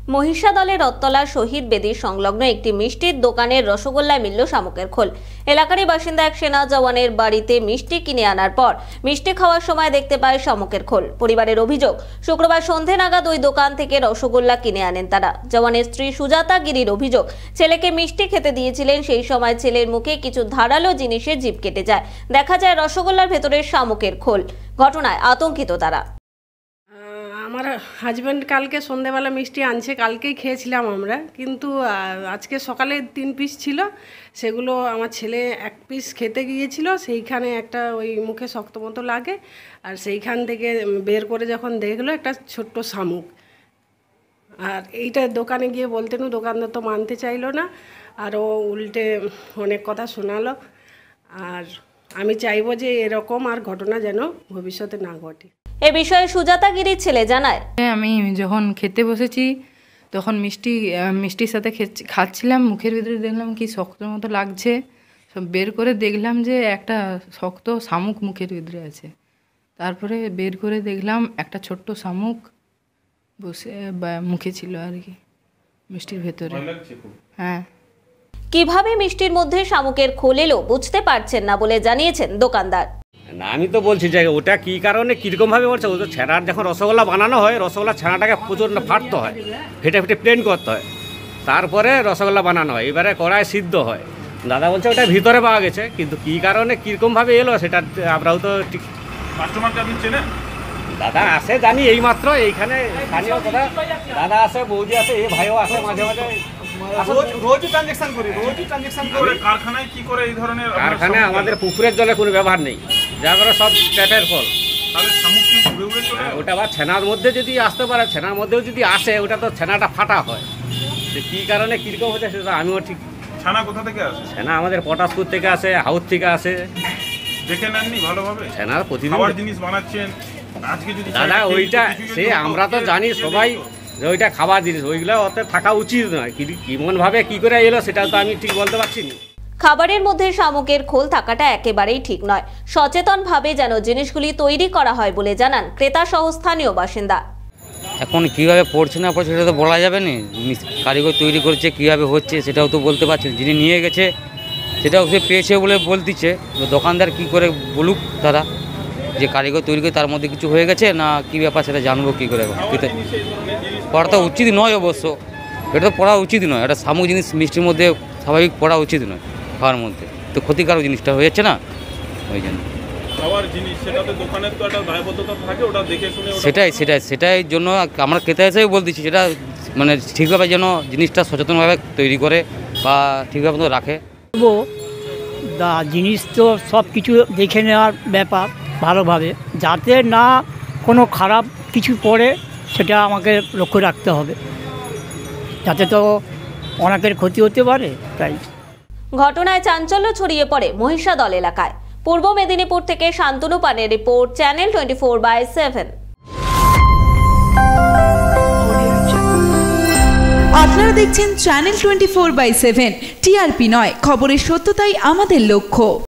মহিষাদলের রত্তলা শহীদ বেদির সংলগ্ন একটি মিষ্টির দোকানের রসগোল্লায় মিলল শামুকের খোল। এলাকারই বাসিন্দা এক সেনা জওয়ানের বাড়িতে মিষ্টি কিনে আনার পর মিষ্টি খাওয়ার সময় দেখতে পায় শামুকের খোল। পরিবারের অভিযোগ, শুক্রবার সন্ধে নাগাদ ওই দোকান থেকে রসগোল্লা কিনে আনেন তারা। জওয়ানের স্ত্রী সুজাতা গিরির অভিযোগ, ছেলেকে মিষ্টি খেতে দিয়েছিলেন, সেই সময় ছেলের মুখে কিছু ধারালো জিনিসে জিভ কেটে যায়। দেখা যায় রসগোল্লার ভেতরে শামুকের খোল। ঘটনায় আতঙ্কিত তারা। আমার হাজব্যান্ড কালকে সন্ধ্যেবেলা মিষ্টি আনছে, কালকেই খেয়েছিলাম আমরা, কিন্তু আজকে সকালে 3 পিস ছিল, সেগুলো আমার ছেলে 1 পিস খেতে গিয়েছিল, সেইখানে একটা ওই মুখে শক্ত মতো লাগে, আর সেইখান থেকে বের করে যখন দেখলো একটা ছোট্ট শামুক। আর এইটা দোকানে গিয়ে বলতেন, দোকানদার তো মানতে চাইলো না, আর ও উল্টে অনেক কথা শোনালো। আর আমি চাইবো যে এরকম আর ঘটনা যেন ভবিষ্যতে না ঘটে। এ বিষয়ে সুজাতা গিরির ছেলে জানায়, আমি যখন খেতে বসেছি তখন মিষ্টির সাথে খাচ্ছিলাম, মুখের ভিতরে দেখলাম কি শক্ত মতো লাগছে, সব বের করে দেখলাম যে একটা শক্ত শামুক মুখের ভিতরে আছে। তারপরে বের করে দেখলাম একটা ছোট্ট শামুক বসে মুখে ছিল আর কি, মিষ্টির ভেতরে। হ্যাঁ, কিভাবে মিষ্টির মধ্যে শামুকের খোল এলো বুঝতে পারছেন না বলে জানিয়েছেন দোকানদার। না, আমি তো বলছি যে ওটা কী কারণে কীরকমভাবে বলছে, ও তো ছানার যখন রসগোল্লা বানানো হয়, রসগোল্লা ছানাটাকে প্রচণ্ড ফাটতে হয়, ফেটে প্লেন করতে হয়, তারপরে রসগোল্লা বানানো হয়, এবারে কড়ায় সিদ্ধ হয়। দাদা বলছে ওটা ভিতরে পাওয়া গেছে, কিন্তু কী কারণে কীরকমভাবে এলো সেটা আমরাও তো ঠিক। কাস্টমারকে আপনি চেনেন? দাদা আসে জানি, এইমাত্র এইখানে স্থানীয় কথা, দাদা আসে, বৌদি আসে, এ ভাইও আসে মাঝে মাঝে। কারখানায় কি করে এই ধরনের? কারখানায় আমাদের পুকুরের জলে কোনো ব্যবহার নেই, যা করে সব ট্যাপের কল। ওটা আবার ছানার মধ্যে যদি আসতে পারে, ছানার মধ্যেও যদি আসে, ওটা তো ছানাটা ফাটা হয়। কী কারণে কীরকম হচ্ছে সেটা আমিও ঠিক। ছানা কোথা থেকে আসে? ছানা আমাদের পটাশপুর থেকে আসে, হাউস থেকে আসে। দেখে নেননি ভালোভাবে? ছানার প্রতিদিন খাবার জিনিস বানাচ্ছেন আজকে, যদি দাদা ওইটা সে আমরা তো জানি সবাই যে ওইটা খাবার জিনিস, ওইগুলো ওতে থাকা উচিত নয়। কেমনভাবে কী করে এলো সেটা তো আমি ঠিক বলতে পারছি না। খাবারের মধ্যে শামুকের খোল থাকাটা একেবারেই ঠিক নয়। সচেতনভাবে যেন জিনিসগুলি তৈরি করা হয় বলে জানান ক্রেতা সহ স্থানীয় বাসিন্দা। এখন কীভাবে পড়ছে না পড়ছে সেটা তো বলা যাবে না, কারিগর তৈরি করছে, কীভাবে হচ্ছে সেটাও তো বলতে পারছে। যিনি নিয়ে গেছে সেটাও সে পেয়েছে বলে বলতিছে, দোকানদার কি করে বলুক তারা যে কারিগর তৈরি করে তার মধ্যে কিছু হয়ে গেছে না কি ব্যাপার, সেটা জানবো কী করে। পড়া তো উচিত নয়, অবশ্য এটা তো পড়া উচিত নয়। একটা শামুক জিনিস মিষ্টির মধ্যে স্বাভাবিক পড়া উচিত নয়, খাওয়ার মধ্যে তো ক্ষতিকারক জিনিসটা হয়ে যাচ্ছে না, ওই জন্য। সেটাই জন্য আমরা ক্রেতা হিসেবে বলতেছি, সেটা মানে ঠিকভাবে যেন জিনিসটা সচেতনভাবে তৈরি করে বা ঠিকভাবে রাখে। জিনিস তো সব কিছু দেখে নেওয়ার ব্যাপার ভালোভাবে, যাতে না কোনো খারাপ কিছু পড়ে সেটা আমাকে লক্ষ্য রাখতে হবে, যাতে তো অনেকের ক্ষতি হতে পারে। তাই ঘটনায় চাঞ্চল্য ছড়িয়ে পড়ে মহিষাদল এলাকায়। পূর্ব মেদিনীপুর থেকে শান্তনু পানের রিপোর্ট, চ্যানেল 24/7। আপনারা দেখছেন চ্যানেল 24/7। টিআরপি নয়, খবরের সত্যতাই আমাদের লক্ষ্য।